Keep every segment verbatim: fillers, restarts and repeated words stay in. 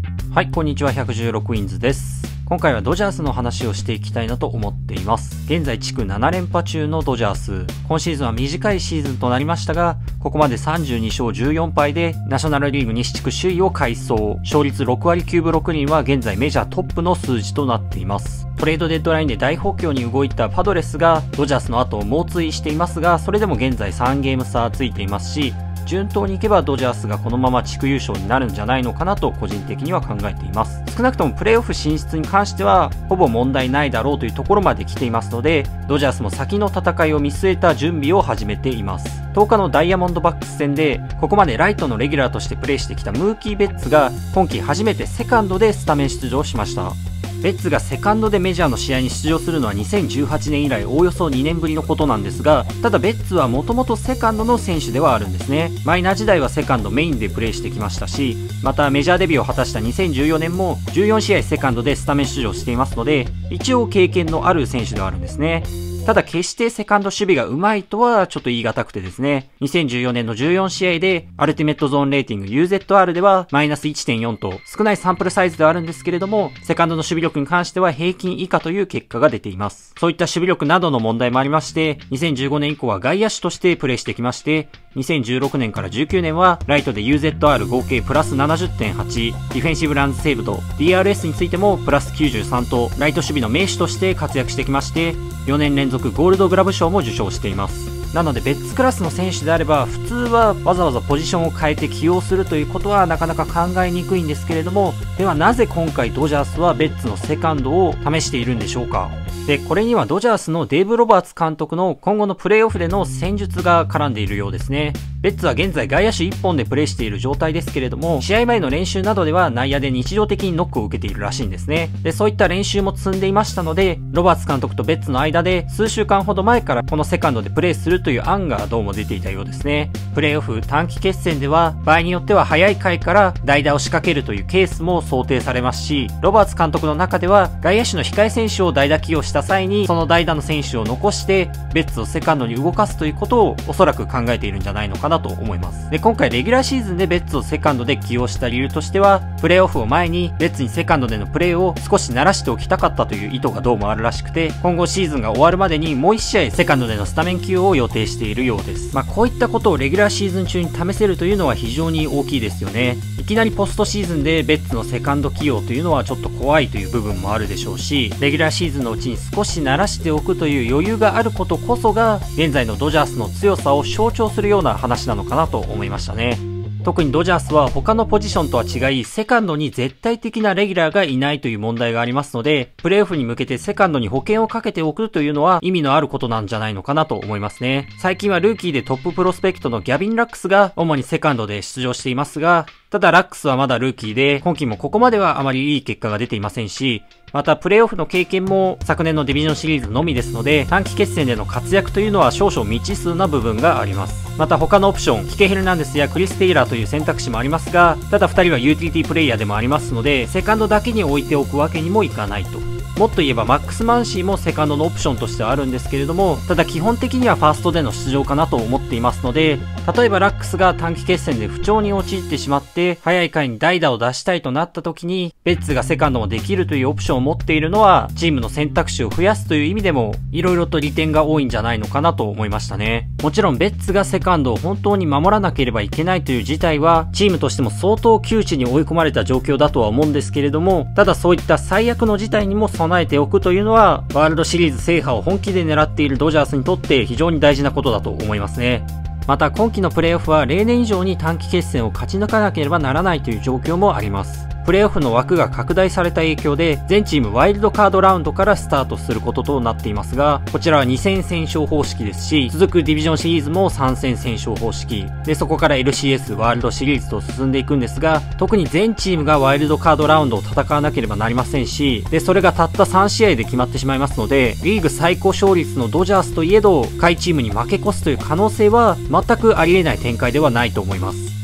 はい、こんにちは。ひゃくじゅうろくウィンズです。今回はドジャースの話をしていきたいなと思っています。現在地区なな連覇中のドジャース。今シーズンは短いシーズンとなりましたが、ここまでさんじゅうに勝じゅうよん敗でナショナルリーグ西地区首位を快走。勝率ろく割きゅうぶろく厘は現在メジャートップの数字となっています。トレードデッドラインで大補強に動いたパドレスがドジャースの後を猛追していますが、それでも現在さんゲーム差ついていますし、順当にいけばドジャースがこのまま地区優勝になるんじゃないのかなと個人的には考えています。少なくともプレーオフ進出に関してはほぼ問題ないだろうというところまで来ていますので、ドジャースも先の戦いを見据えた準備を始めています。とおかのダイヤモンドバックス戦でここまでライトのレギュラーとしてプレーしてきたムーキー・ベッツが今季初めてセカンドでスタメン出場しました。ベッツがセカンドでメジャーの試合に出場するのはにせんじゅうはちねん以来おおよそにねんぶりのことなんですが、ただベッツはもともとセカンドの選手ではあるんですね。マイナー時代はセカンドメインでプレーしてきましたし、またメジャーデビューを果たしたにせんじゅうよねんもじゅうよん試合セカンドでスタメン出場していますので、一応経験のある選手ではあるんですね。ただ決してセカンド守備が上手いとはちょっと言い難くてですね、にせんじゅうよねんのじゅうよん試合でアルティメットゾーンレーティング ユーゼットアール ではマイナス いってんよん と少ないサンプルサイズではあるんですけれども、セカンドの守備力に関しては平均以下という結果が出ています。そういった守備力などの問題もありまして、にせんじゅうごねん以降は外野手としてプレーしてきまして、にせんじゅうろくねんからじゅうきゅうねんはライトで ユーゼットアール 合計プラス ななじゅってんはち、ディフェンシブランセーブと ディーアールエス についてもプラスきゅうじゅうさんとライト守備の名手として活躍してきまして、よねん連続ゴールドグラブ賞も受賞しています。なのでベッツクラスの選手であれば普通はわざわざポジションを変えて起用するということはなかなか考えにくいんですけれども、ではなぜ今回ドジャースはベッツのセカンドを試しているんでしょうか。で、これにはドジャースのデーブ・ロバーツ監督の今後のプレーオフでの戦術が絡んでいるようですね。ベッツは現在外野手いっぽんでプレーしている状態ですけれども、試合前の練習などでは内野で日常的にノックを受けているらしいんですね。で、そういった練習も積んでいましたので、ロバーツ監督とベッツの間で数週間ほど前からこのセカンドでプレーするという案がどうも出ていたようですね。プレーオフ短期決戦では場合によっては早い回から代打を仕掛けるというケースも想定されますし、ロバーツ監督の中では外野手の控え選手を代打起用した際にその代打の選手を残してベッツをセカンドに動かすということをおそらく考えているんじゃないのかなと思います。で、今回レギュラーシーズンでベッツをセカンドで起用した理由としては、プレーオフを前にベッツにセカンドでのプレーを少し慣らしておきたかったという意図がどうもあるらしくて、今後シーズンが終わるまでにもういち試合セカンドでのスタメン起用を予定しているようです。まあこういったことをレギュラーシーズン中に試せるというのは非常に大きいですよね。いきなりポストシーズンでベッツのセカンド起用というのはちょっと怖いという部分もあるでしょうし、レギュラーシーズンのうちに少し慣らしておくという余裕があることこそが現在のドジャースの強さを象徴するような話なのかなと思いましたね。特にドジャースは他のポジションとは違い、セカンドに絶対的なレギュラーがいないという問題がありますので、プレーオフに向けてセカンドに保険をかけておくというのは意味のあることなんじゃないのかなと思いますね。最近はルーキーでトッププロスペクトのギャビン・ラックスが主にセカンドで出場していますが、ただラックスはまだルーキーで、今季もここまではあまりいい結果が出ていませんし、またプレーオフの経験も昨年のディビジョンシリーズのみですので、短期決戦での活躍というのは少々未知数な部分があります。また他のオプション、キケ・ヘルナンデスやクリス・テイラーという選択肢もありますが、ただふたりはユーティリティプレイヤーでもありますので、セカンドだけに置いておくわけにもいかないと。もっと言えばマックス・マンシーもセカンドのオプションとしてはあるんですけれども、ただ基本的にはファーストでの出場かなと思っていますので、例えばラックスが短期決戦で不調に陥ってしまって早い回に代打を出したいとなった時にベッツがセカンドもできるというオプションを持っているのはチームの選択肢を増やすという意味でも色々と利点が多いんじゃないのかなと思いましたね。もちろんベッツがセカンドを本当に守らなければいけないという事態はチームとしても相当窮地に追い込まれた状況だとは思うんですけれども、ただそういった最悪の事態にも備えておくというのはワールドシリーズ制覇を本気で狙っているドジャースにとって非常に大事なことだと思いますね。また今季のプレーオフは例年以上に短期決戦を勝ち抜かなければならないという状況もあります。プレーオフの枠が拡大された影響で全チームワイルドカードラウンドからスタートすることとなっていますが、こちらはに戦先勝方式ですし、続くディビジョンシリーズもさん戦先勝方式で、そこから エルシーエス ワールドシリーズと進んでいくんですが、特に全チームがワイルドカードラウンドを戦わなければなりませんし、でそれがたったさん試合で決まってしまいますので、リーグ最高勝率のドジャースといえど下位チームに負け越すという可能性は全くありえない展開ではないと思います。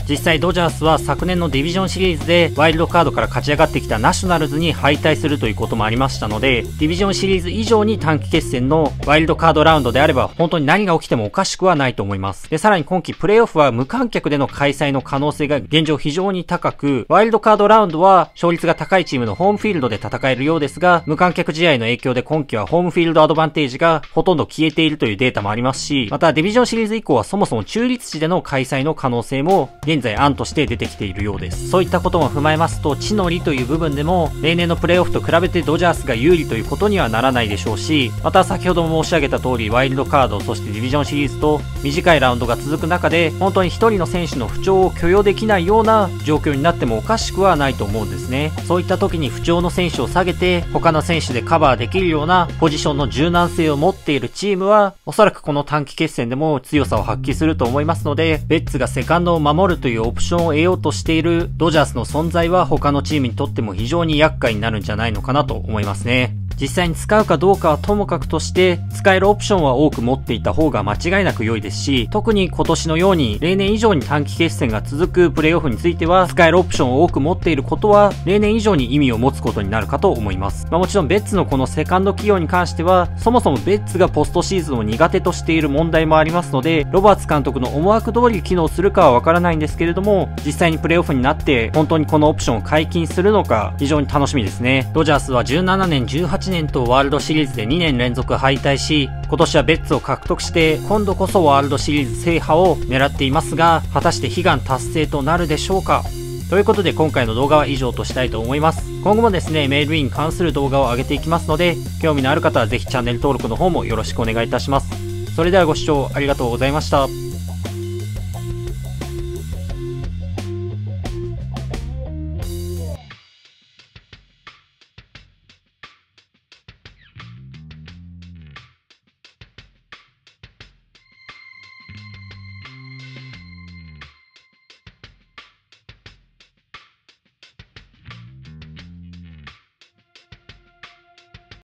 実際ドジャースは昨年のディビジョンシリーズでワイルドカードから勝ち上がってきたナショナルズに敗退するということもありましたので、ディビジョンシリーズ以上に短期決戦のワイルドカードラウンドであれば本当に何が起きてもおかしくはないと思います。で、さらに今季プレイオフは無観客での開催の可能性が現状非常に高く、ワイルドカードラウンドは勝率が高いチームのホームフィールドで戦えるようですが、無観客試合の影響で今季はホームフィールドアドバンテージがほとんど消えているというデータもありますし、またディビジョンシリーズ以降はそもそも中立地での開催の可能性も現在案として出てきているようです。そういったことも踏まえますと、地の利という部分でも例年のプレイオフと比べてドジャースが有利ということにはならないでしょうし、また先ほども申し上げた通りワイルドカード、そしてディビジョンシリーズと短いラウンドが続く中で本当に一人の選手の不調を許容できないような状況になってもおかしくはないと思うんですね。そういった時に不調の選手を下げて他の選手でカバーできるようなポジションの柔軟性を持っているチームはおそらくこの短期決戦でも強さを発揮すると思いますので、ベッツがセカンドを守るというオプションを得ようとしているドジャースの存在は他のチームにとっても非常に厄介になるんじゃないのかなと思いますね。実際に使うかどうかはともかくとして、使えるオプションは多く持っていた方が間違いなく良いですし、特に今年のように例年以上に短期決戦が続くプレイオフについては、使えるオプションを多く持っていることは例年以上に意味を持つことになるかと思います。まあ、もちろんベッツのこのセカンド起用に関しては、そもそもベッツがポストシーズンを苦手としている問題もありますので、ロバーツ監督の思惑通り機能するかはわからないんですけれども、実際にプレイオフになって本当にこのオプションを解禁するのか非常に楽しみですね。ドジャースはじゅうななねん、じゅうはちねんとワールドシリーズでにねん連続敗退し、今年はベッツを獲得して今度こそワールドシリーズ制覇を狙っていますが、果たして悲願達成となるでしょうか。ということで今回の動画は以上としたいと思います。今後もですね、メールインに関する動画を上げていきますので、興味のある方はぜひチャンネル登録の方もよろしくお願いいたします。それではご視聴ありがとうございました。